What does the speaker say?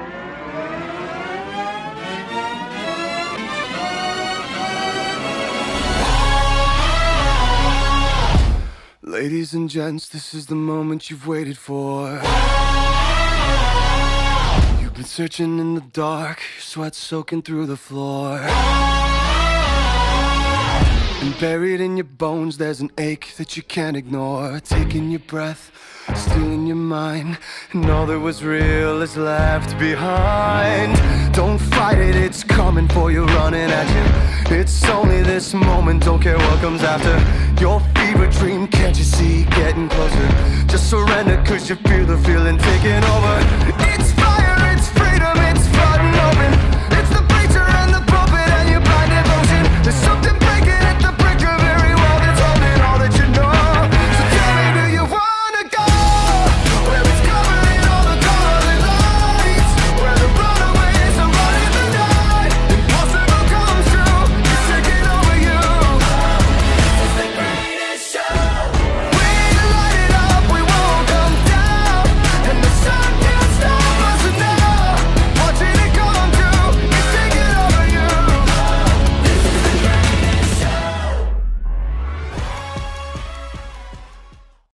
Ladies and gents, this is the moment you've waited for. You've been searching in the dark, your sweat soaking through the floor. And buried in your bones, there's an ache that you can't ignore. Taking your breath, stealing your mind, and all that was real is left behind. Don't fight it, it's coming for you, running at you. It's only this moment, don't care what comes after. Your fever dream, can't you see, getting closer. Just surrender, cause you feel the feeling taking over.